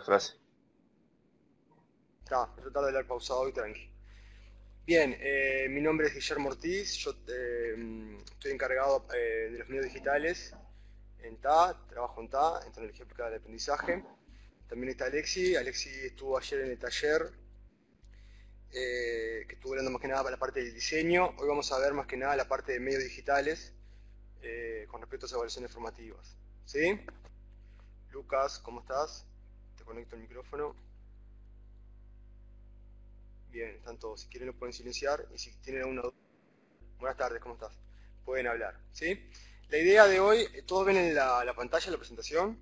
clase. Yo trato de hablar pausado y tranqui. Bien, mi nombre es Guillermo Ortiz, yo estoy encargado de los medios digitales en TA, trabajo en TA, en tecnología aplicada al aprendizaje. También está Alexi estuvo ayer en el taller, que estuvo hablando más que nada para la parte del diseño. Hoy vamos a ver más que nada la parte de medios digitales con respecto a las evaluaciones formativas. ¿Sí? Lucas, ¿cómo estás? Te conecto el micrófono. Bien, están todos. Si quieren lo pueden silenciar y si tienen alguna duda. Buenas tardes, ¿cómo estás? Pueden hablar, ¿sí? La idea de hoy, ¿todos ven en la pantalla la presentación?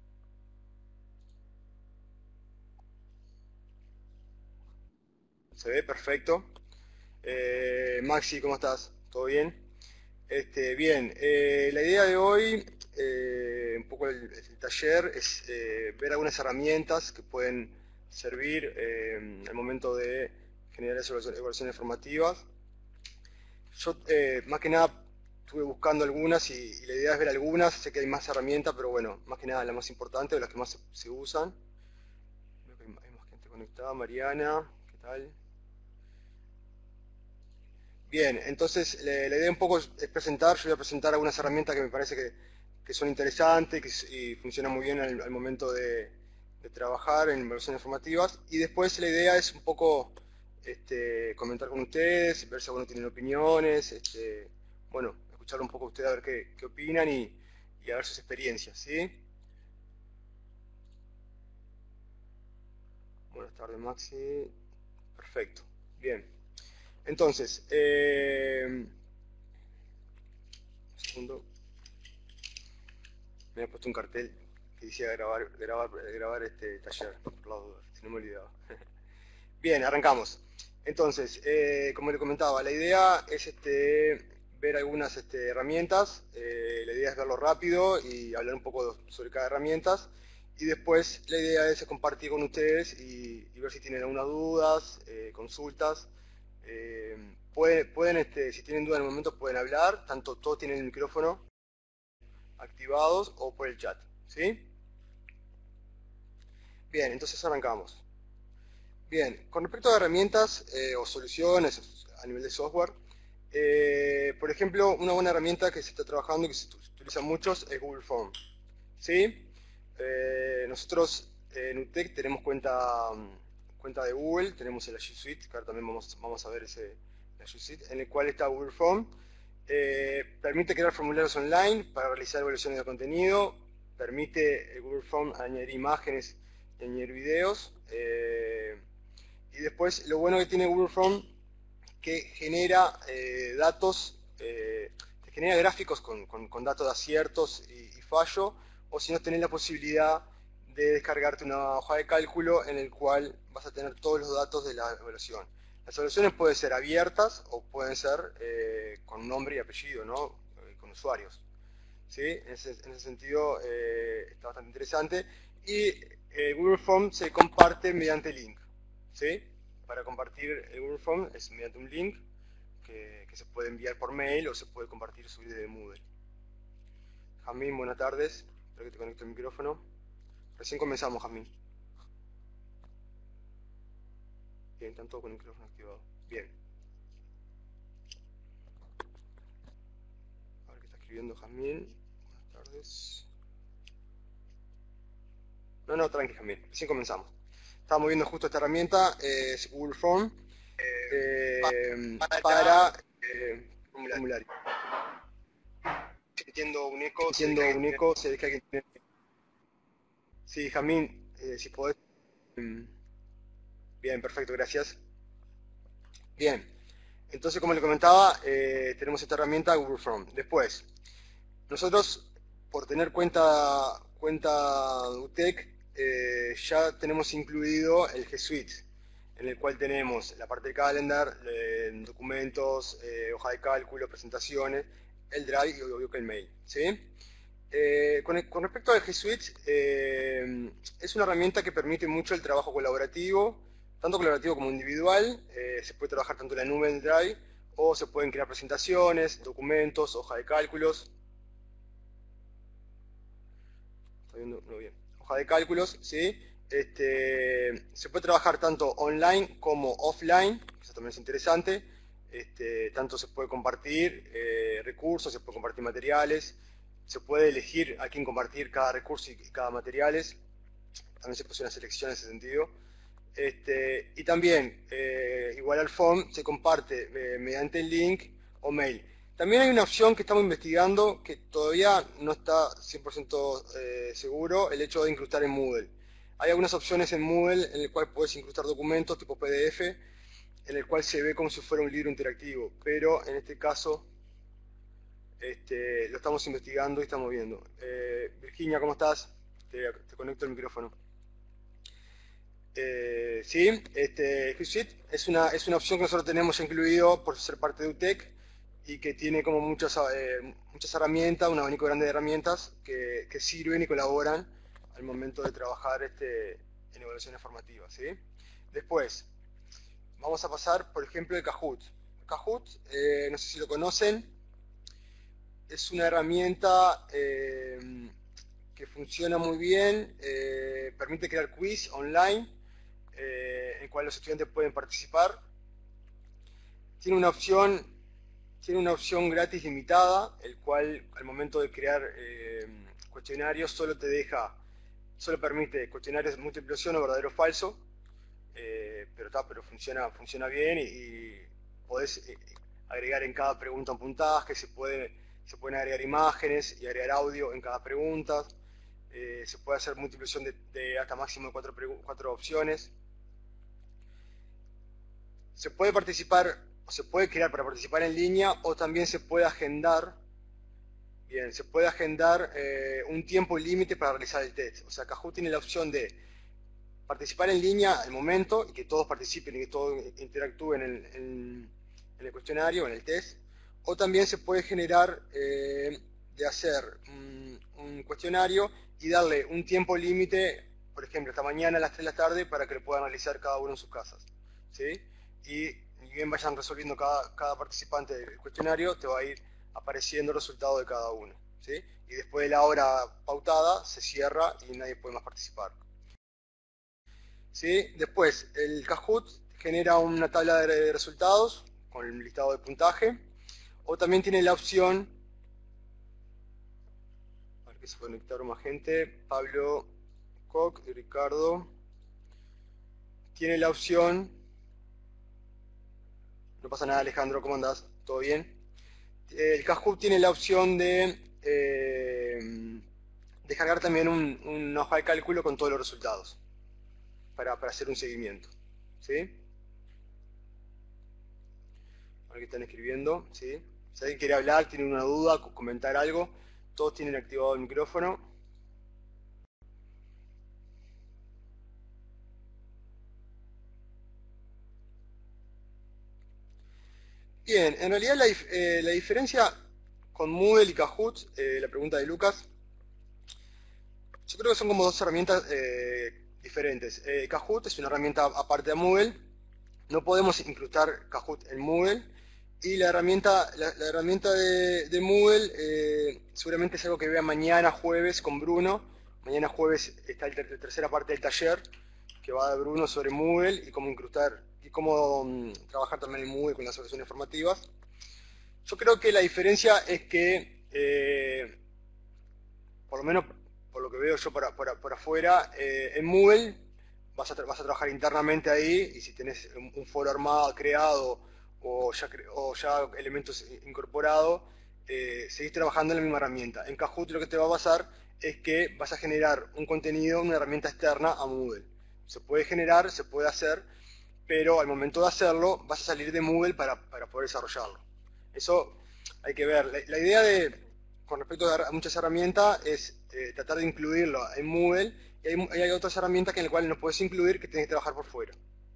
¿Se ve? Perfecto. Maxi, ¿cómo estás? ¿Todo bien? Bien, la idea de hoy, un poco el taller, es ver algunas herramientas que pueden servir al momento de generar esas evaluaciones formativas. Yo, más que nada, estuve buscando algunas y la idea es ver algunas. Sé que hay más herramientas, pero bueno, más que nada las más importantes o las que más se usan. Veo que hay más gente conectada. Mariana, ¿qué tal? Bien, entonces la idea un poco es presentar. Yo voy a presentar algunas herramientas que me parece que son interesantes y funcionan muy bien al momento de trabajar en evaluaciones formativas. Y después la idea es un poco comentar con ustedes, ver si alguno tiene opiniones, bueno, escuchar un poco a ustedes a ver qué opinan y a ver sus experiencias, ¿sí? Buenas tardes, Maxi. Perfecto, bien. Entonces, un segundo. Me había puesto un cartel que decía grabar este taller, por las dudas, si no me olvidaba. Bien, arrancamos. Entonces, como le comentaba, la idea es ver algunas herramientas. La idea es verlo rápido y hablar un poco sobre cada herramienta. Y después la idea es compartir con ustedes y ver si tienen algunas dudas, consultas. Pueden, si tienen dudas en el momento, pueden hablar. Tanto todos tienen el micrófono activados o por el chat. ¿Sí? Bien, entonces arrancamos. Bien, con respecto a herramientas o soluciones a nivel de software, por ejemplo, una buena herramienta que se está trabajando y que se utiliza mucho es Google Form. ¿Sí? Nosotros en UTEC tenemos cuenta de Google, tenemos el G Suite, que ahora también vamos a ver la G Suite, en el cual está Google Form. Permite crear formularios online para realizar evaluaciones de contenido, permite el Google Form añadir imágenes y añadir videos. Y después lo bueno que tiene Google Form que genera datos, genera gráficos con datos de aciertos y fallo, o si no tenés la posibilidad de descargarte una hoja de cálculo en el cual vas a tener todos los datos de la evaluación. Las evaluaciones pueden ser abiertas o pueden ser con nombre y apellido, ¿no? Con usuarios. ¿Sí? En ese sentido está bastante interesante. Y Google Form se comparte mediante link. ¿Sí? Para compartir el Google Form es mediante un link que se puede enviar por mail o se puede compartir subir desde Moodle. Jamín, buenas tardes. Espero que te conecte el micrófono. Recién comenzamos, Jamín. Bien, están todos con el micrófono activado. Bien. A ver qué está escribiendo Jamín. Buenas tardes. No, tranqui, Jamín. Recién comenzamos. Estamos viendo justo esta herramienta, es Google Form, para formulario. Entiendo un eco, se ve que alguien tiene... Sí, Jamín, si podés... Bien, perfecto, gracias. Bien, entonces como le comentaba, tenemos esta herramienta Google Form. Después, nosotros, por tener cuenta UTEC, ya tenemos incluido el G Suite, en el cual tenemos la parte de calendar, documentos, hoja de cálculo, presentaciones, el Drive y obvio que el mail. ¿Sí? Con respecto al G Suite, es una herramienta que permite mucho el trabajo colaborativo, tanto colaborativo como individual. Se puede trabajar tanto en la nube en Drive o se pueden crear presentaciones, documentos, hoja de cálculos. ¿Está viendo? No, bien. Hoja de cálculos, ¿sí? Se puede trabajar tanto online como offline, eso también es interesante. Tanto se puede compartir recursos, se puede compartir materiales, se puede elegir a quién compartir cada recurso y cada materiales. También se puede hacer una selección en ese sentido. Y también, igual al form, se comparte mediante el link o mail. También hay una opción que estamos investigando que todavía no está 100% seguro, el hecho de incrustar en Moodle. Hay algunas opciones en Moodle en el cual puedes incrustar documentos tipo PDF, en el cual se ve como si fuera un libro interactivo, pero en este caso lo estamos investigando y estamos viendo. Virginia, ¿cómo estás? Te conecto el micrófono. Sí, Suite es una opción que nosotros tenemos incluido por ser parte de UTEC y que tiene como muchas herramientas, un abanico grande de herramientas que sirven y colaboran al momento de trabajar en evaluaciones formativas. ¿Sí? Después, vamos a pasar, por ejemplo, el Kahoot. Kahoot, no sé si lo conocen, es una herramienta que funciona muy bien, permite crear quiz online, en el cual los estudiantes pueden participar. Tiene una opción gratis limitada, el cual al momento de crear cuestionarios solo permite cuestionarios de múltiple opción o verdadero o falso, pero funciona bien y podés agregar en cada pregunta un puntaje, se pueden agregar imágenes y agregar audio en cada pregunta, se puede hacer multiplicación de hasta máximo de 4 opciones. Se puede participar, o se puede crear para participar en línea, o también se puede agendar. Bien, se puede agendar un tiempo límite para realizar el test. O sea, Kahoot tiene la opción de participar en línea al momento y que todos participen y que todos interactúen en el cuestionario, en el test. O también se puede generar de hacer un cuestionario y darle un tiempo límite, por ejemplo, hasta mañana a las 3 de la tarde para que lo puedan realizar cada uno en sus casas. ¿Sí? Y bien vayan resolviendo cada participante del cuestionario, te va a ir apareciendo el resultado de cada uno. ¿Sí? Y después de la hora pautada se cierra y nadie puede más participar. ¿Sí? Después, el Kahoot genera una tabla de resultados con el listado de puntaje, o también tiene la opción, a ver que se conectaron más gente, Pablo Koch y Ricardo, tiene la opción, no pasa nada Alejandro, ¿cómo andás? ¿Todo bien? El Kahoot tiene la opción de descargar también una hoja de cálculo con todos los resultados para hacer un seguimiento. ¿Sí? Aquí están escribiendo, ¿sí? Si alguien quiere hablar, tiene una duda, comentar algo, todos tienen activado el micrófono. Bien, en realidad la diferencia con Moodle y Kahoot, la pregunta de Lucas, yo creo que son como dos herramientas diferentes. Kahoot es una herramienta aparte de Moodle, no podemos incrustar Kahoot en Moodle, y la herramienta de Moodle seguramente es algo que vea mañana jueves con Bruno. Mañana jueves está la tercera parte del taller que va de Bruno sobre Moodle y cómo incrustar y cómo trabajar también en Moodle con las soluciones formativas. Yo creo que la diferencia es que, por lo menos por lo que veo yo por afuera, en Moodle vas a trabajar internamente ahí, y si tenés un foro armado, creado, o ya elementos incorporados, seguís trabajando en la misma herramienta. En Kahoot lo que te va a pasar es que vas a generar un contenido, una herramienta externa a Moodle. Se puede generar, se puede hacer, pero al momento de hacerlo vas a salir de Moodle para poder desarrollarlo. Eso hay que ver. La idea con respecto a muchas herramientas es tratar de incluirlo en Moodle, y hay otras herramientas en las cuales no puedes incluir, que tienes que trabajar por fuera.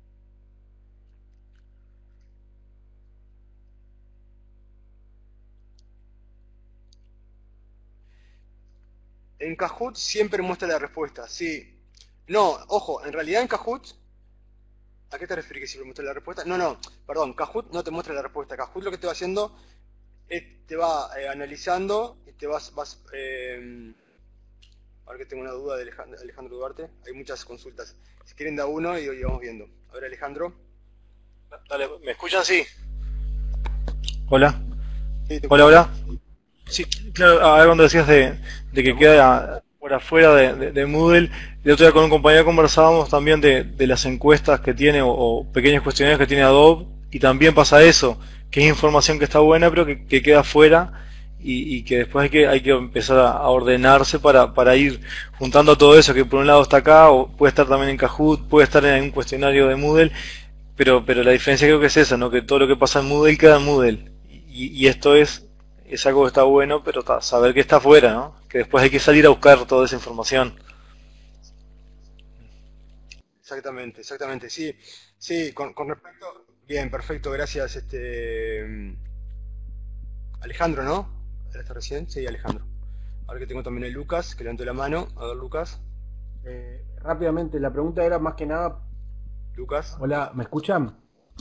En Kahoot siempre muestra la respuesta, sí. No, ojo, en realidad en Kahoot, ¿a qué te refieres que siempre muestra la respuesta? No, perdón, Kahoot no te muestra la respuesta. Kahoot lo que te va haciendo es te va analizando y te vas A ver que tengo una duda de Alejandro Duarte. Hay muchas consultas. Si quieren da uno y vamos viendo. A ver, Alejandro. Dale, ¿me escuchan? Sí. Hola. Sí, te Hola, escuchamos. hola. Sí, claro, a ver cuando decías de que queda por afuera de Moodle, el otro día con un compañero conversábamos también de las encuestas que tiene o pequeños cuestionarios que tiene Adobe y también pasa eso, que es información que está buena pero que queda fuera y que después hay que empezar a ordenarse para ir juntando todo eso que por un lado está acá o puede estar también en Kahoot, puede estar en algún cuestionario de Moodle, pero la diferencia creo que es esa, ¿no? Que todo lo que pasa en Moodle queda en Moodle. Y esto es algo que está bueno, pero saber que está afuera, ¿no? Que después hay que salir a buscar toda esa información. Exactamente, exactamente. Sí, sí, con respecto. Bien, perfecto, gracias, Alejandro, ¿no? ¿Era este recién? Sí, Alejandro. Ahora que tengo también a Lucas, que levantó la mano. A ver, Lucas. Rápidamente, la pregunta era más que nada, Lucas. hola, ¿me escuchan?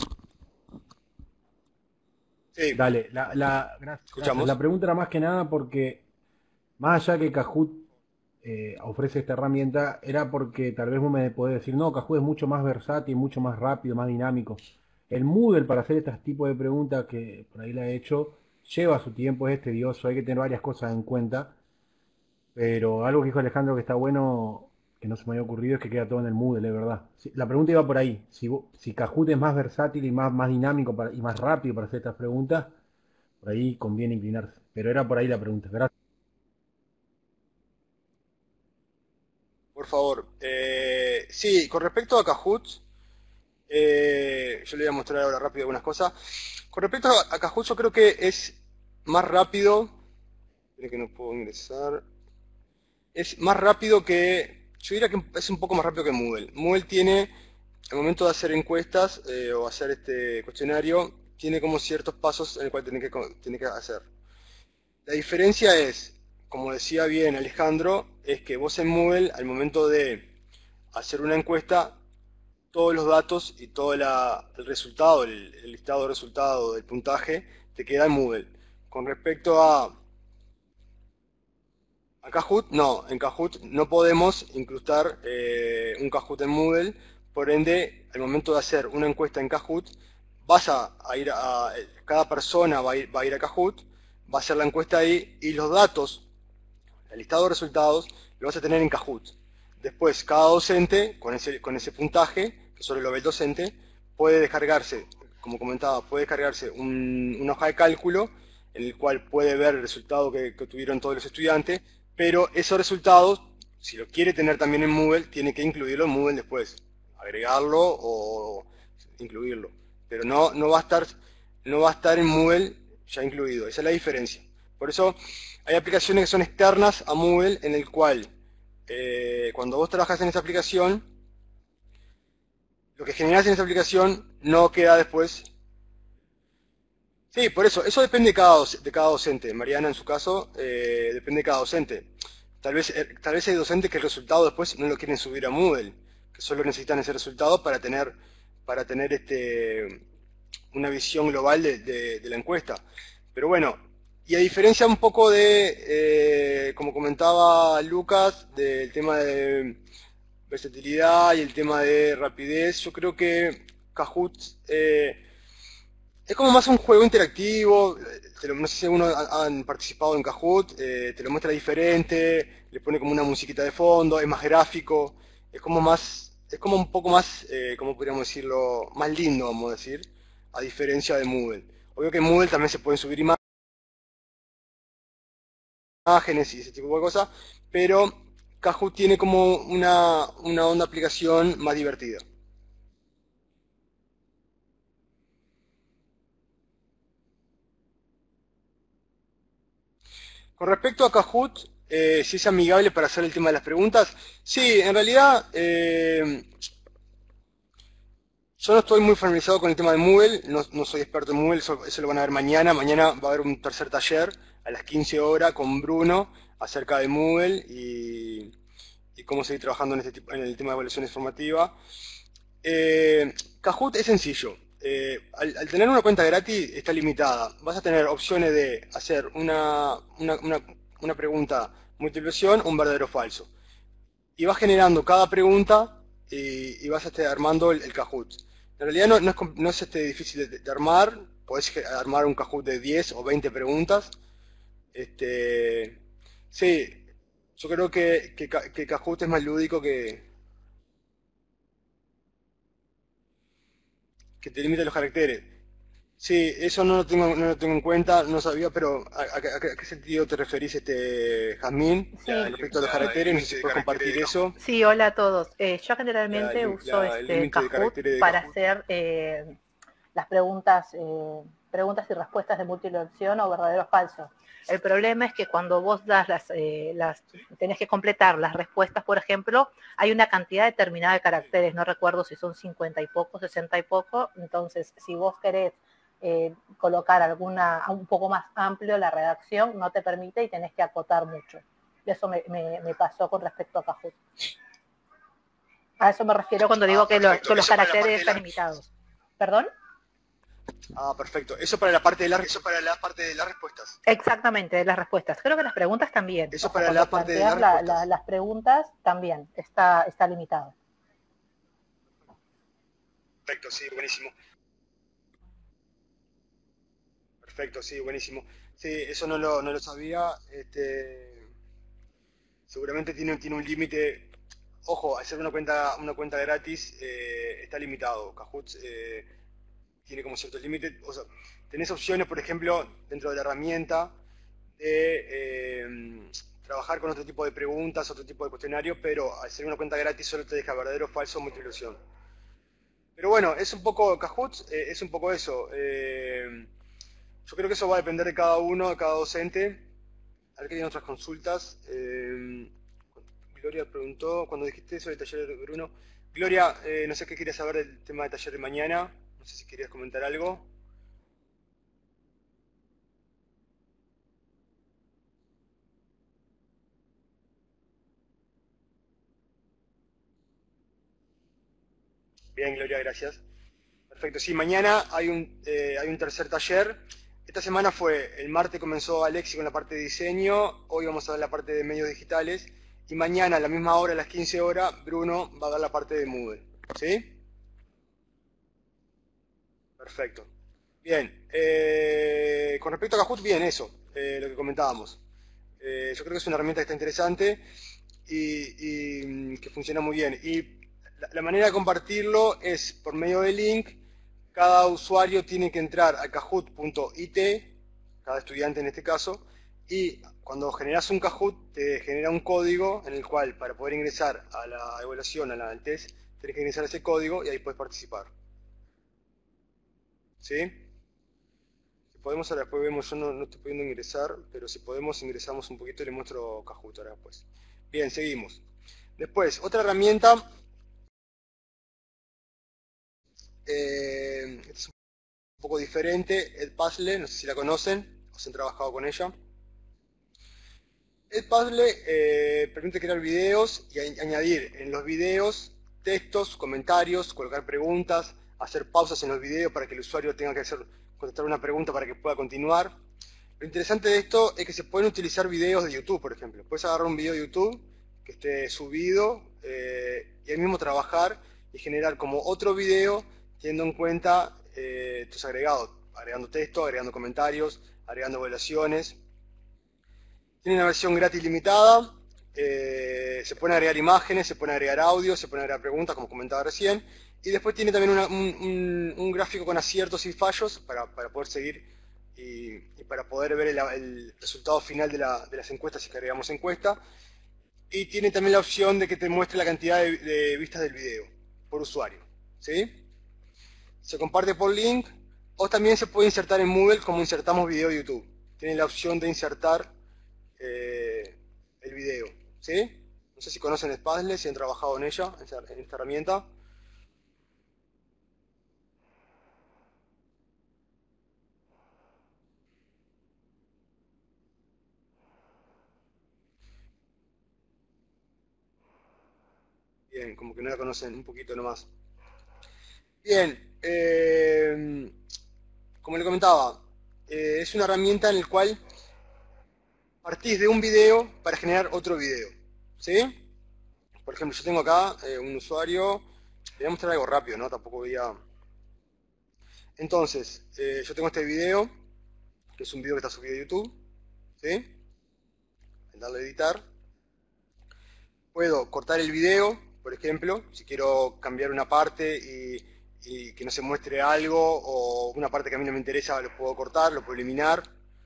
Sí, Dale, gracias. escuchamos. La pregunta era más que nada porque, más allá que Kahoot ofrece esta herramienta, era porque tal vez vos me podés decir, no, Kahoot es mucho más versátil, mucho más rápido, más dinámico. El Moodle para hacer este tipo de preguntas que por ahí la he hecho, lleva su tiempo, es tedioso, hay que tener varias cosas en cuenta. Pero algo que dijo Alejandro que está bueno, que no se me había ocurrido, es que queda todo en el Moodle, es verdad. Sí, la pregunta iba por ahí. Si Kahoot es más versátil y más dinámico y más rápido para hacer estas preguntas, por ahí conviene inclinarse. Pero era por ahí la pregunta. Gracias. Por favor. Sí, con respecto a Kahoot, yo le voy a mostrar ahora rápido algunas cosas. Con respecto a Kahoot, yo creo que es más rápido. Esperen que no puedo ingresar. Es más rápido que. Yo diría que es un poco más rápido que Moodle. Moodle tiene, al momento de hacer encuestas o hacer este cuestionario, tiene como ciertos pasos en el cual tiene que hacer. La diferencia es, como decía bien Alejandro, es que vos en Moodle, al momento de hacer una encuesta, todos los datos y todo el resultado, el listado de resultados del puntaje, te queda en Moodle. Con respecto a Kahoot, no, en Kahoot no podemos incrustar un Kahoot en Moodle, por ende, al momento de hacer una encuesta en Kahoot, cada persona va a ir a Kahoot, va a hacer la encuesta ahí y los datos, el listado de resultados, lo vas a tener en Kahoot. Después, cada docente, con ese puntaje, que solo lo ve el docente, puede descargarse, como comentaba, puede descargarse una hoja de cálculo en el cual puede ver el resultado que tuvieron todos los estudiantes, pero esos resultados, si lo quiere tener también en Moodle, tiene que incluirlo en Moodle después, agregarlo o incluirlo. Pero no va a estar en Moodle ya incluido, esa es la diferencia. Por eso hay aplicaciones que son externas a Moodle en el cual cuando vos trabajas en esa aplicación, lo que generas en esa aplicación no queda después. Sí, por eso depende de cada docente. Mariana, en su caso, depende de cada docente. Tal vez hay docentes que el resultado después no lo quieren subir a Moodle, que solo necesitan ese resultado para tener una visión global de la encuesta. Pero bueno, y a diferencia un poco como comentaba Lucas, del tema de versatilidad y el tema de rapidez, yo creo que Kahoot es como más un juego interactivo. No sé si algunos han participado en Kahoot, te lo muestra diferente, le pone como una musiquita de fondo, es más gráfico, es como un poco más, ¿cómo podríamos decirlo? Más lindo, vamos a decir, a diferencia de Moodle. Obvio que en Moodle también se pueden subir imágenes y ese tipo de cosas, pero Kahoot tiene como una onda aplicación más divertida. Con respecto a Kahoot, si es amigable para hacer el tema de las preguntas, sí, en realidad yo no estoy muy familiarizado con el tema de Moodle, no soy experto en Moodle, eso lo van a ver mañana. Mañana va a haber un tercer taller a las 15 horas con Bruno acerca de Moodle y cómo seguir trabajando en el tema de evaluación informativa. Kahoot es sencillo. Al tener una cuenta gratis está limitada. Vas a tener opciones de hacer una pregunta múltiple opción o un verdadero o falso. y vas generando cada pregunta y vas armando el Kahoot. En realidad no es difícil de armar, podés armar un Kahoot de 10 o 20 preguntas. Sí, yo creo que Kahoot es más lúdico que te limita los caracteres. Sí, eso no lo tengo en cuenta, no sabía, pero ¿a qué sentido te referís, Jazmín? Sí, Respecto a los caracteres, no sé si puedes compartir eso. sí, hola a todos. Yo generalmente uso El límite de Kahoot caracteres de para Kahoot. hacer las preguntas, preguntas y respuestas de múltiple opción o verdadero o falso. El problema es que cuando vos das tenés que completar las respuestas, por ejemplo, hay una cantidad determinada de caracteres, no recuerdo si son 50 y poco, 60 y poco, entonces si vos querés colocar un poco más amplio la redacción, no te permite y tenés que acotar mucho. Eso me pasó con respecto a Kahoot. A eso me refiero cuando digo que los caracteres están limitados. ¿Perdón? Ah, perfecto. Eso para la parte de las respuestas. Exactamente, de las respuestas. Creo que las preguntas también. Eso para la parte de las respuestas. Las preguntas también está limitado. Perfecto, sí, buenísimo. Perfecto, sí, buenísimo. Sí, eso no lo sabía. Seguramente tiene un límite. Ojo, hacer una cuenta gratis está limitado. Kahoot tiene como cierto límite. O sea, tenés opciones, por ejemplo, dentro de la herramienta de trabajar con otro tipo de preguntas, otro tipo de cuestionarios, pero al ser una cuenta gratis solo te deja verdadero, falso, múltiple opción. Pero bueno, es un poco Kahoot, es un poco eso. Yo creo que eso va a depender de cada uno, de cada docente. A ver qué tienen otras consultas. Gloria preguntó, cuando dijiste eso del taller de Bruno. Gloria, no sé qué querías saber del tema del taller de mañana. No sé si querías comentar algo. Bien, Gloria, gracias. Perfecto, sí, mañana hay un tercer taller. Esta semana el martes comenzó Alexi con la parte de diseño, hoy vamos a ver la parte de medios digitales, y mañana a la misma hora, a las 15 horas, Bruno va a dar la parte de Moodle. ¿Sí? Perfecto. Bien, con respecto a Kahoot, bien, eso, lo que comentábamos. Yo creo que es una herramienta que está interesante y que funciona muy bien. Y la manera de compartirlo es por medio de link. Cada usuario tiene que entrar a kahoot.it, cada estudiante en este caso, y cuando generas un Kahoot te genera un código en el cual para poder ingresar a la evaluación, al test, tienes que ingresar ese código y ahí puedes participar. ¿Sí? Si podemos, ahora después vemos, yo no estoy pudiendo ingresar, pero si podemos ingresamos un poquito y le muestro Kahoot ahora después. Bien, seguimos. Después, otra herramienta. Esta es un poco diferente, Edpuzzle, no sé si la conocen o si han trabajado con ella. Edpuzzle permite crear videos y añadir en los videos textos, comentarios, colocar preguntas, hacer pausas en los videos para que el usuario tenga que contestar una pregunta para que pueda continuar. Lo interesante de esto es que se pueden utilizar videos de YouTube, por ejemplo. Puedes agarrar un video de YouTube que esté subido y ahí mismo trabajar y generar como otro video teniendo en cuenta tus agregados, agregando texto, agregando comentarios, agregando evaluaciones. Tiene una versión gratis limitada, se pueden agregar imágenes, se pueden agregar audio, se pueden agregar preguntas, como comentaba recién, y después tiene también un gráfico con aciertos y fallos para poder seguir y para poder ver el resultado final de las encuestas si agregamos encuesta. Y tiene también la opción de que te muestre la cantidad de vistas del video por usuario. ¿Sí? Se comparte por link o también se puede insertar en Moodle como insertamos video de YouTube. Tiene la opción de insertar el video. ¿Sí? No sé si conocen Edpuzzle, si han trabajado en ella, en esta herramienta. Bien, como que no la conocen un poquito nomás. Bien, como le comentaba, es una herramienta en la cual partís de un video para generar otro video. ¿Sí? por ejemplo, yo tengo acá un usuario, le voy a mostrar algo rápido, ¿no? Tampoco voy a... Entonces, yo tengo este video, que es un video que está subido a YouTube, ¿sí? Darle a editar. Puedo cortar el video, por ejemplo, si quiero cambiar una parte y que no se muestre algo, o una parte que a mí no me interesa, lo puedo cortar, lo puedo eliminar,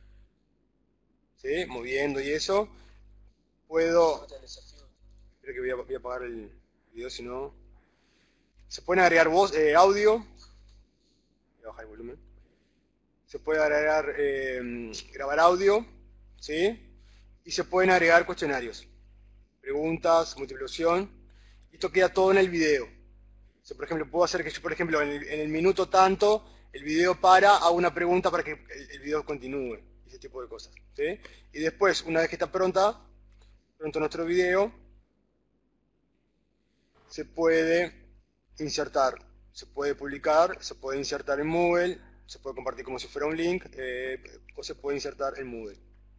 ¿sí? Moviendo y eso. Puedo... Espero que voy a apagar el video, si no... Se pueden agregar audio. Voy a bajar el volumen. Se puede agregar, grabar audio, ¿sí? Y se pueden agregar cuestionarios, preguntas, múltiple opción. Esto queda todo en el video. O sea, por ejemplo, puedo hacer que yo, por ejemplo, en el minuto tanto, el video hago una pregunta para que el video continúe. Ese tipo de cosas, ¿sí? Y después, una vez que está pronto nuestro video, se puede insertar, se puede publicar, se puede insertar en Moodle, se puede compartir como si fuera un link, o se puede insertar en Moodle.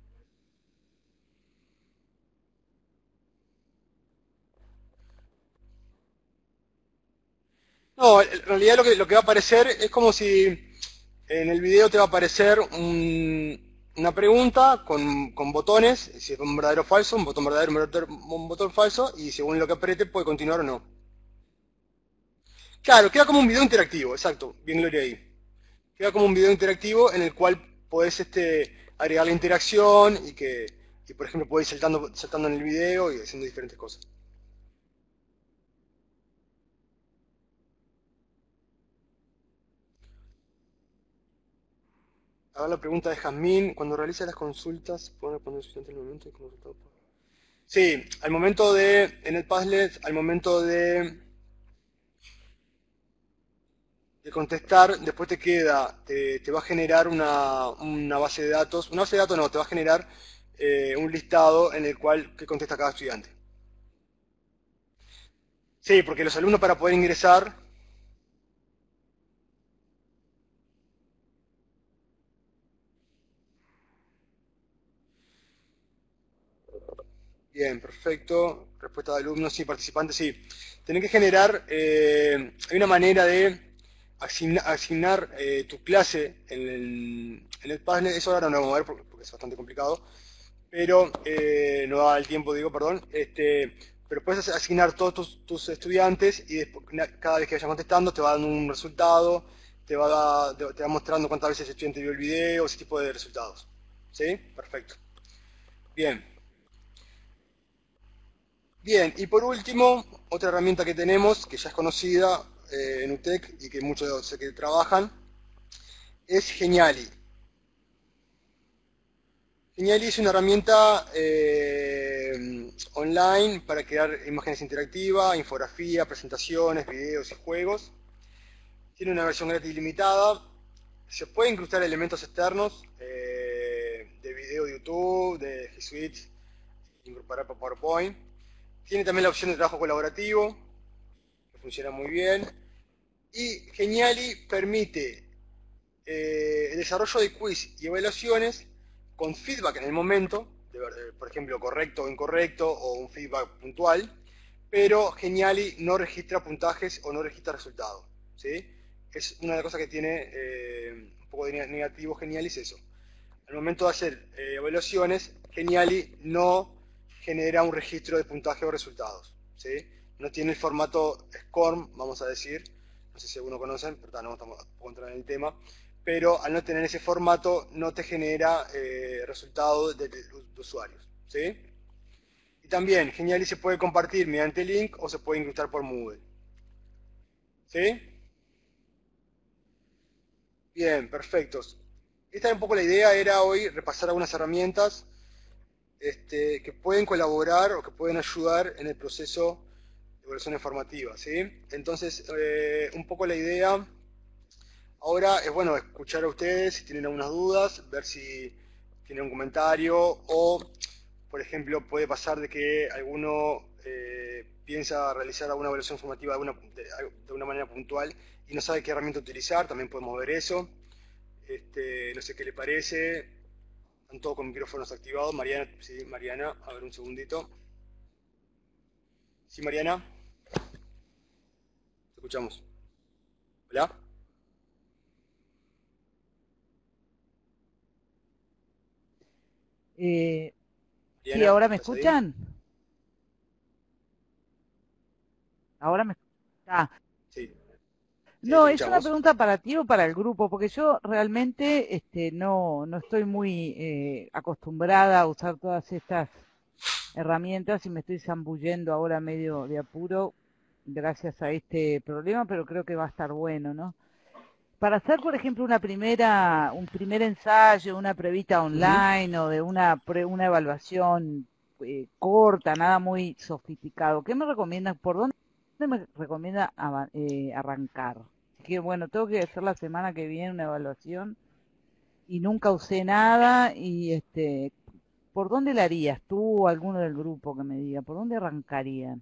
No, en realidad lo que va a aparecer es como si en el video te va a aparecer una pregunta con botones, si es un verdadero o falso, un botón verdadero, un botón falso, y según lo que apriete puede continuar o no. Claro, queda como un video interactivo, exacto, bien Gloria ahí. Queda como un video interactivo en el cual podés agregar la interacción y por ejemplo podés ir saltando en el video y haciendo diferentes cosas. Ahora la pregunta de Jazmín, cuando realiza las consultas, ¿pueden responder suficiente en el momento y como resultado? Sí, al momento en el Padlet, al momento de contestar, después te va a generar una base de datos. Una base de datos no, te va a generar un listado en el cual que contesta cada estudiante. Sí, porque los alumnos para poder ingresar... Bien, perfecto. Respuesta de alumnos, sí, participantes, sí. Tenés que generar, hay una manera de asignar tu clase en el Padlet. Eso ahora no lo vamos a ver porque es bastante complicado, pero no da el tiempo, digo, perdón. Pero puedes asignar todos tus estudiantes y después, cada vez que vayan contestando te va dando un resultado, te va mostrando cuántas veces el estudiante vio el video, ese tipo de resultados. ¿Sí? Perfecto. Bien. Bien, y por último, otra herramienta que tenemos, que ya es conocida en UTEC y que muchos sé que trabajan, es Geniali. Geniali es una herramienta online para crear imágenes interactivas, infografía, presentaciones, videos y juegos. Tiene una versión gratis limitada. Se puede incrustar elementos externos de video de YouTube, de G Suite, incorporar por PowerPoint. Tiene también la opción de trabajo colaborativo, que funciona muy bien. Y Geniali permite el desarrollo de quiz y evaluaciones con feedback en el momento, por ejemplo, correcto o incorrecto, o un feedback puntual, pero Geniali no registra puntajes o no registra resultados, ¿sí? Es una de las cosas que tiene un poco de negativo Geniali, es eso. Al momento de hacer evaluaciones, Geniali no genera un registro de puntaje o resultados, ¿sí? No tiene el formato SCORM, vamos a decir, no sé si algunos conocen, pero no estamos a poco entrar en el tema, pero al no tener ese formato no te genera resultados de usuarios, ¿sí? Y también Geniali se puede compartir mediante link o se puede incrustar por Moodle, ¿sí? Bien, perfectos. Esta es un poco la idea, era hoy repasar algunas herramientas que pueden colaborar o que pueden ayudar en el proceso de evaluación informativa, ¿sí? Entonces, un poco la idea ahora es, bueno, escuchar a ustedes si tienen algunas dudas, ver si tienen un comentario o, por ejemplo, puede pasar de que alguno piensa realizar alguna evaluación formativa de una manera puntual y no sabe qué herramienta utilizar, también podemos ver eso. No sé qué le parece. Están todos con micrófonos activados. Mariana, sí, Mariana, a ver un segundito. Sí, Mariana. Te escuchamos. Hola. Sí, Mariana, ¿ahora me ¿estás ahí? escuchan? ¿Ahora me escuchan? Sí, sí, te No, es una escuchamos. pregunta para ti o para el grupo, porque yo realmente no estoy muy acostumbrada a usar todas estas herramientas y me estoy zambullendo ahora medio de apuro gracias a este problema, pero creo que va a estar bueno, ¿no? Para hacer, por ejemplo, un primer ensayo, una previta Ujú. online o de una evaluación corta, nada muy sofisticado, ¿qué me recomiendas? ¿Por dónde me recomienda arrancar? Que bueno, tengo que hacer la semana que viene una evaluación y nunca usé nada y ¿por dónde la harías tú o alguno del grupo que me diga? ¿Por dónde arrancarían?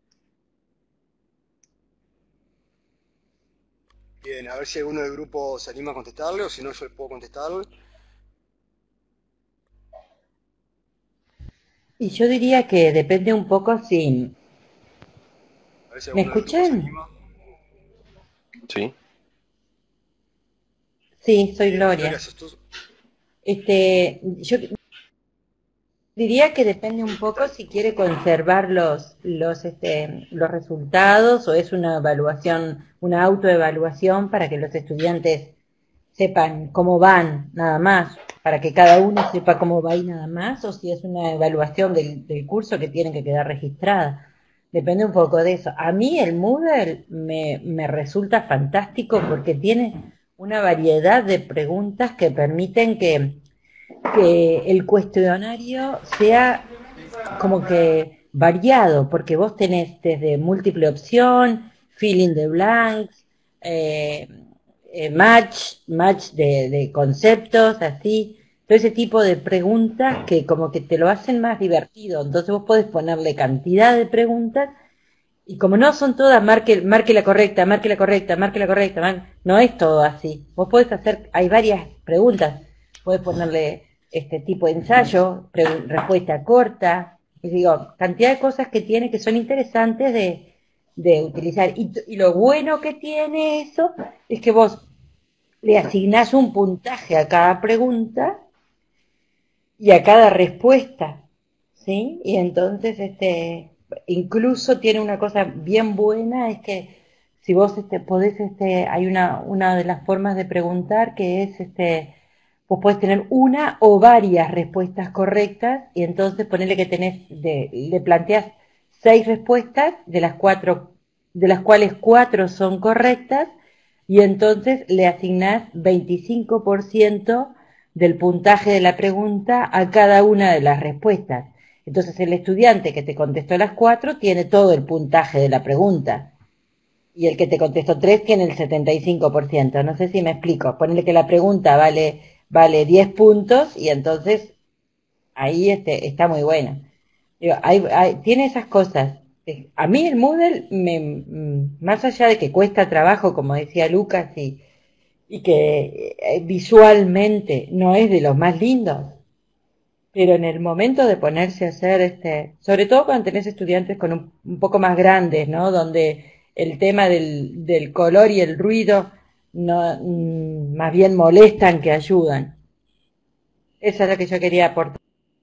Bien, a ver si alguno del grupo se anima a contestarle o si no yo puedo contestarle. Y yo diría que depende un poco si... A ver si ¿Me alguno del grupo se escuchan? anima. Sí. Sí, soy Gloria, Gloria. ¿sos tú? Yo diría que depende un ¿Qué poco tal? si quiere conservar los resultados o es una evaluación, una autoevaluación para que los estudiantes sepan cómo van nada más, para que cada uno sepa cómo va y nada más, o si es una evaluación del curso que tiene que quedar registrada. Depende un poco de eso. A mí el Moodle me resulta fantástico porque tiene una variedad de preguntas que permiten que el cuestionario sea como que variado, porque vos tenés desde múltiple opción, fill in the blanks, eh, match de conceptos, así, todo ese tipo de preguntas que como que te lo hacen más divertido. Entonces vos podés ponerle cantidad de preguntas y como no son todas, marque la correcta, marque la correcta, marque la correcta, no es todo así. Vos podés hacer, hay varias preguntas, podés ponerle este tipo de ensayo, respuesta corta, y digo, cantidad de cosas que tiene que son interesantes de utilizar. Y lo bueno que tiene eso es que vos le asignás un puntaje a cada pregunta y a cada respuesta, ¿sí? Y entonces, incluso tiene una cosa bien buena, es que si vos podés, hay una de las formas de preguntar que es, vos podés tener una o varias respuestas correctas y entonces ponerle que le planteas 6 respuestas, de las cuales 4 son correctas y entonces le asignás 25% del puntaje de la pregunta a cada una de las respuestas. Entonces el estudiante que te contestó las 4 tiene todo el puntaje de la pregunta y el que te contestó 3 tiene el 75%. No sé si me explico. Ponele que la pregunta vale 10 puntos y entonces ahí está muy bueno. Digo, tiene esas cosas. A mí el Moodle, más allá de que cuesta trabajo, como decía Lucas, y que visualmente no es de los más lindos, pero en el momento de ponerse a hacer, sobre todo cuando tenés estudiantes con un poco más grandes, ¿no? Donde el tema del color y el ruido no, más bien molestan que ayudan. Esa es lo que yo quería aportar.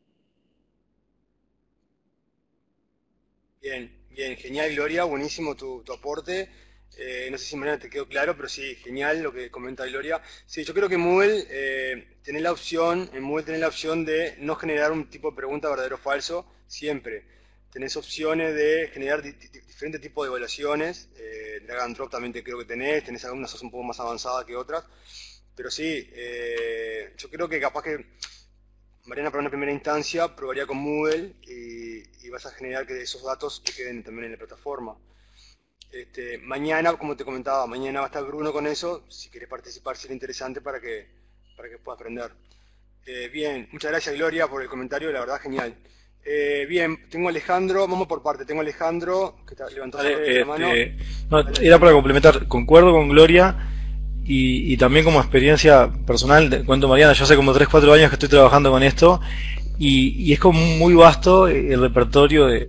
Bien, bien, genial Gloria, buenísimo tu aporte. No sé si Mariana te quedó claro, pero sí, genial lo que comenta Gloria. Sí, yo creo que Moodle tenés la opción, en Moodle tenés la opción de no generar un tipo de pregunta verdadero o falso, siempre. Tenés opciones de generar diferentes tipos de evaluaciones, drag and drop también creo que tenés algunas un poco más avanzadas que otras, pero sí, yo creo que capaz que Mariana para una primera instancia probaría con Moodle y vas a generar que esos datos te queden también en la plataforma. Mañana, como te comentaba, mañana va a estar Bruno con eso, si quieres participar sería interesante para que puedas aprender. Bien, muchas gracias Gloria por el comentario, la verdad genial. Bien, tengo a Alejandro, vamos por parte, tengo a Alejandro que levantó Vale, la mano. no, Dale, era para Alejandro. complementar, concuerdo con Gloria y también como experiencia personal, te cuento Mariana, yo hace como 3 4 años que estoy trabajando con esto y es como muy vasto el repertorio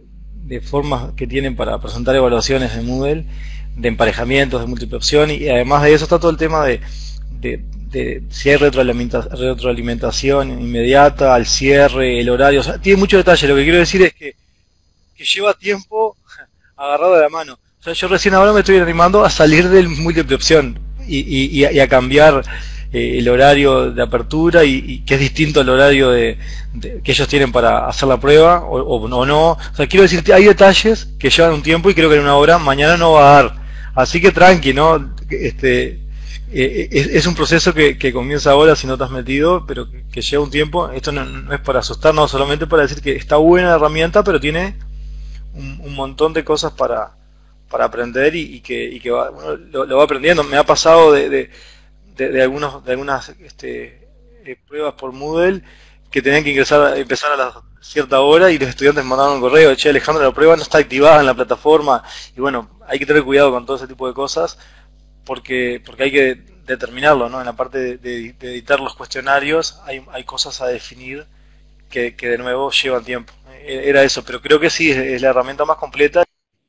de formas que tienen para presentar evaluaciones de Moodle, de emparejamientos, de múltiple opción, y además de eso está todo el tema de si hay retroalimentación inmediata, al cierre, el horario, o sea, tiene mucho detalle. Lo que quiero decir es que lleva tiempo agarrado de la mano. O sea, yo recién ahora me estoy animando a salir del múltiple opción y a cambiar el horario de apertura y que es distinto al horario que ellos tienen para hacer la prueba o no. O sea, quiero decir, hay detalles que llevan un tiempo y creo que en una hora mañana no va a dar. Así que tranqui, ¿no? Es un proceso que comienza ahora si no te has metido, pero que lleva un tiempo. Esto no es para asustarnos, solamente para decir que está buena la herramienta, pero tiene un montón de cosas para aprender y que uno lo va aprendiendo. Me ha pasado de algunas pruebas por Moodle que tenían que empezar a la cierta hora y los estudiantes mandaban un correo: che, Alejandro, la prueba no está activada en la plataforma. Y bueno, hay que tener cuidado con todo ese tipo de cosas porque hay que determinarlo, ¿no? En la parte de editar los cuestionarios hay cosas a definir que de nuevo llevan tiempo. Era eso, pero creo que sí, es la herramienta más completa.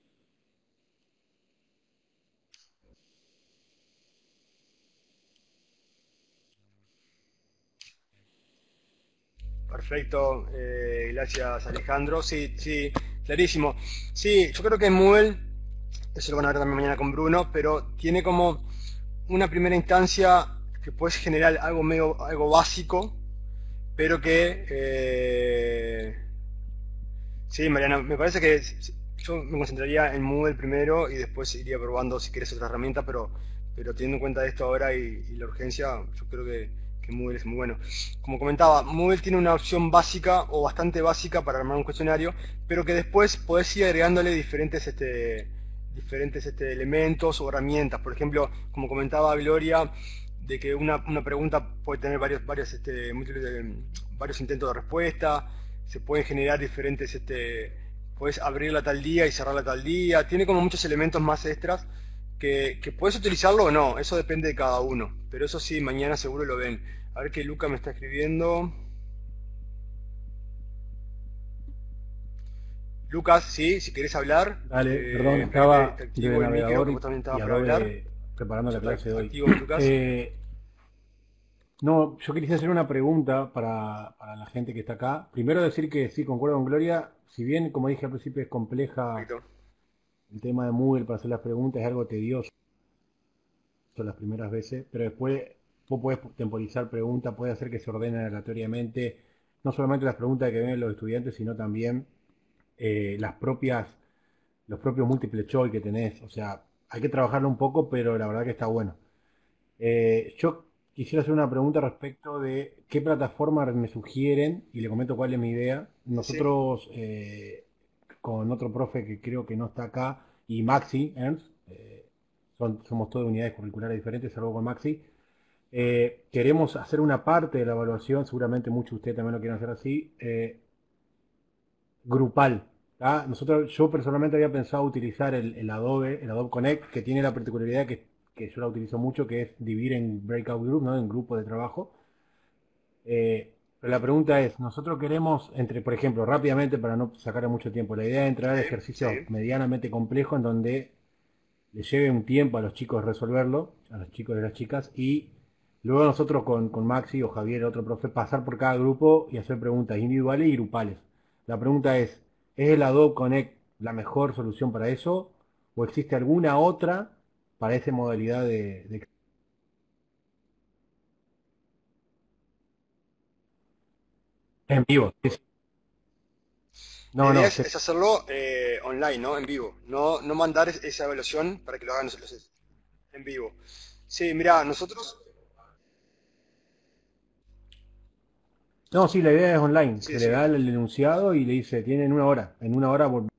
Perfecto, gracias Alejandro. Sí, sí, clarísimo. Sí, yo creo que Moodle, eso lo van a ver también mañana con Bruno, pero tiene como una primera instancia que puedes generar algo básico, pero que sí, Mariana, me parece que yo me concentraría en Moodle primero y después iría probando si quieres otra herramienta, pero teniendo en cuenta esto ahora y la urgencia, yo creo que Moodle es muy bueno. Como comentaba, Moodle tiene una opción básica o bastante básica para armar un cuestionario, pero que después podés ir agregándole diferentes elementos o herramientas. Por ejemplo, como comentaba Gloria, de que una pregunta puede tener varios intentos de respuesta, se pueden generar diferentes, puedes abrirla tal día y cerrarla tal día, tiene como muchos elementos más extras que puedes utilizarlo o no, eso depende de cada uno, pero eso sí, mañana seguro lo ven. A ver que Luca me está escribiendo. Lucas, sí, si querés hablar. Dale, perdón, estaba te de activo el micro, navegador que vos también estabas y para hablar. preparando la Yo te clase de hoy. activo, Lucas. No, yo quería hacer una pregunta para la gente que está acá. Primero decir que sí, concuerdo con Gloria. Si bien, como dije al principio, es compleja Perfecto. el tema de Moodle para hacer las preguntas, es algo tedioso las primeras veces, pero después vos podés temporizar preguntas, puede hacer que se ordenen aleatoriamente, no solamente las preguntas que ven los estudiantes, sino también los propios múltiples choice que tenés. O sea, hay que trabajarlo un poco, pero la verdad que está bueno. Yo quisiera hacer una pregunta respecto de qué plataforma me sugieren y le comento cuál es mi idea. Nosotros, con otro profe que creo que no está acá, y Maxi Ernst, somos todas unidades curriculares diferentes, salvo con Maxi, queremos hacer una parte de la evaluación, seguramente muchos de ustedes también lo quieren hacer así, grupal. Yo personalmente había pensado utilizar el Adobe Connect, que tiene la particularidad que yo la utilizo mucho, que es dividir en breakout group, ¿no? En grupos de trabajo. Pero la pregunta es, nosotros queremos, por ejemplo, rápidamente, para no sacar mucho tiempo, la idea de entrar a ejercicios medianamente complejos en donde le lleve un tiempo a los chicos resolverlo, a los chicos y las chicas, y luego nosotros con Maxi o Javier, otro profe, pasar por cada grupo y hacer preguntas individuales y grupales. La pregunta ¿es el Adobe Connect la mejor solución para eso? ¿O existe alguna otra para esa modalidad de... En vivo? La idea es hacerlo online, ¿no? En vivo. No mandar esa evaluación para que lo hagan nosotros en vivo. Sí, mira, nosotros... No, sí, la idea es online. Sí, Se sí. le da el enunciado y le dice, tienen una hora. En una hora... Hola.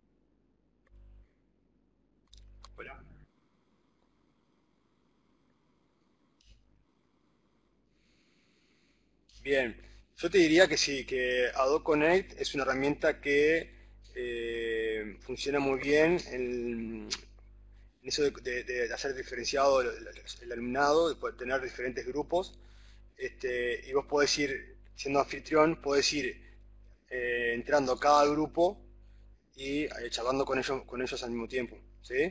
Bien, yo te diría que sí, que Adobe Connect es una herramienta que funciona muy bien en eso de hacer diferenciado el alumnado, de poder tener diferentes grupos, y vos podés ir, siendo anfitrión, podés ir entrando a cada grupo y charlando con ellos al mismo tiempo, ¿sí?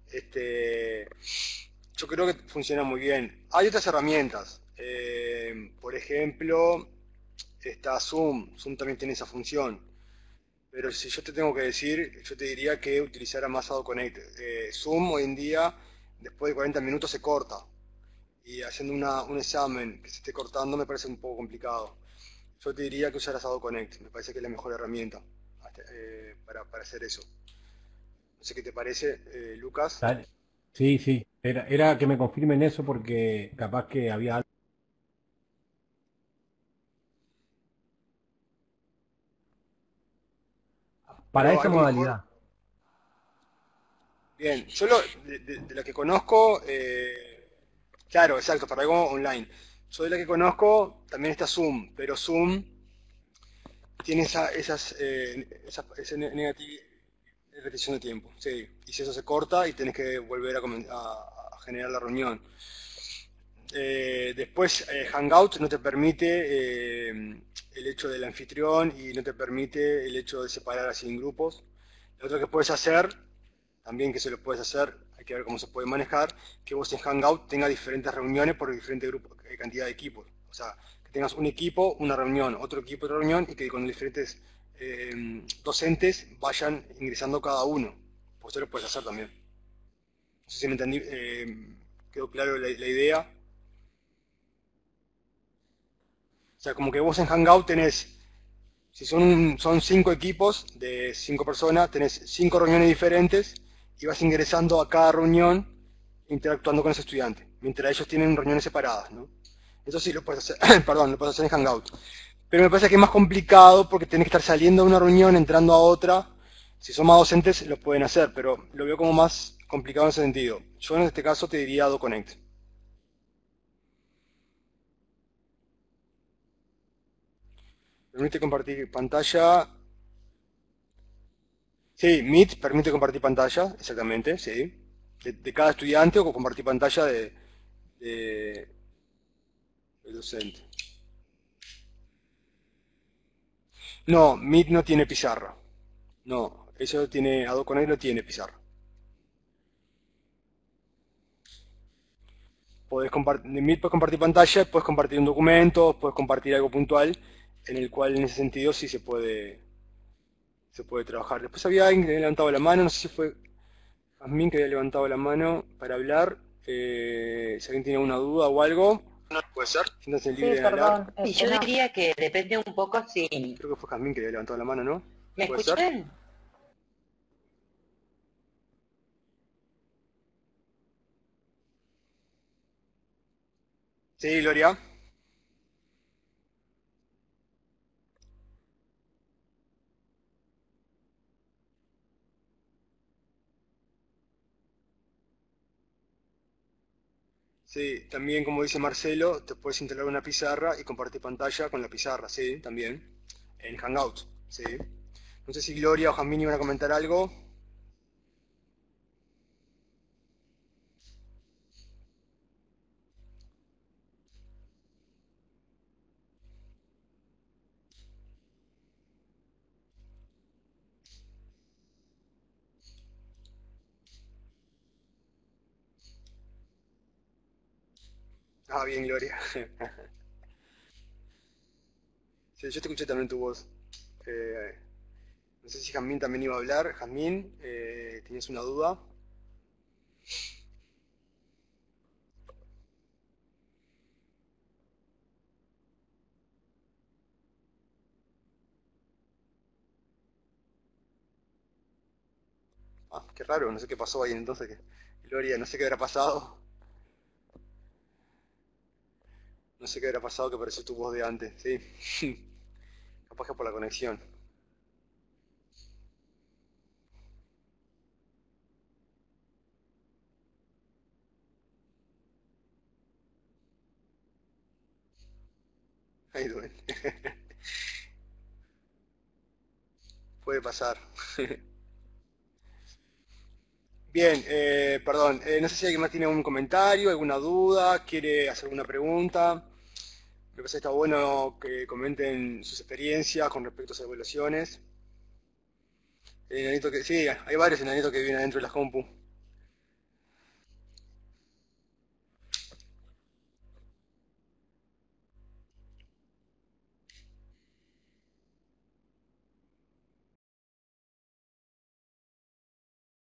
Yo creo que funciona muy bien. Hay otras herramientas, por ejemplo, está Zoom. Zoom también tiene esa función. Pero si yo te tengo que decir, yo te diría que utilizara más AdoConnect. Zoom hoy en día, después de 40 minutos se corta. Y haciendo un examen que se esté cortando me parece un poco complicado. Yo te diría que usaras AdoConnect. Me parece que es la mejor herramienta para hacer eso. No sé qué te parece, Lucas. Dale. Sí, sí. Era que me confirmen eso porque capaz que había algo. Para Pero esa algo mejor. modalidad. Bien, yo de la que conozco, claro, exacto, para algo online. Yo de la que conozco también está Zoom, pero Zoom tiene esa negativa repetición de tiempo, sí. Y si eso se corta y tenés que volver a generar la reunión. Después, Hangout no te permite el hecho del anfitrión y no te permite el hecho de separar así en grupos. Lo otro que puedes hacer, también que se lo puedes hacer, hay que ver cómo se puede manejar, que vos en Hangout tengas diferentes reuniones por diferentes grupos, cantidad de equipos. O sea, que tengas un equipo, una reunión, otro equipo, otra reunión, y que con diferentes docentes vayan ingresando cada uno. Pues eso lo puedes hacer también. No sé si me entendí, quedó claro la idea. O sea, como que vos en Hangout tenés, si son 5 equipos de 5 personas, tenés 5 reuniones diferentes y vas ingresando a cada reunión interactuando con ese estudiante, mientras ellos tienen reuniones separadas, ¿no? Eso sí lo puedes hacer, perdón, lo puedes hacer en Hangout. Pero me parece que es más complicado porque tenés que estar saliendo de una reunión, entrando a otra. Si son más docentes, lo pueden hacer, pero lo veo como más complicado en ese sentido. Yo en este caso te diría AdoConnect. Permite compartir pantalla. Sí, Meet permite compartir pantalla, exactamente, sí. De cada estudiante o compartir pantalla del docente. No, Meet no tiene pizarra. No, eso tiene, AdoConnect no tiene pizarra. Meet puedes compartir pantalla, puedes compartir un documento, puedes compartir algo puntual, en el cual en ese sentido sí se puede trabajar. Después había alguien que había levantado la mano, no sé si fue Jazmín que había levantado la mano para hablar. Si alguien tiene una duda o algo, puede ser. Siéntanse libre Sí, de hablar. perdón. Y yo no. diría que depende un poco si... Creo que fue Jazmín que había levantado la mano, ¿no? ¿Me ¿Puede ser? escuchan? Sí, Gloria. Sí, también como dice Marcelo, te puedes instalar una pizarra y compartir pantalla con la pizarra, sí, también. En Hangout, sí. No sé si Gloria o Jazmín iban a comentar algo. Ah, bien, Gloria. Sí, yo te escuché también tu voz. No sé si Jazmín también iba a hablar. Jazmín, ¿tenías una duda? Ah, qué raro, no sé qué pasó ahí entonces. Gloria, no sé qué habrá pasado. No sé qué habrá pasado que apareció tu voz de antes, sí. Capaz que por la conexión. Ahí duele. Puede pasar. Bien, perdón, no sé si alguien más tiene algún comentario, alguna duda, quiere hacer alguna pregunta. Me parece que está bueno que comenten sus experiencias con respecto a esas evaluaciones. El enanito que, sí, hay varios enanitos que viven adentro de las compu.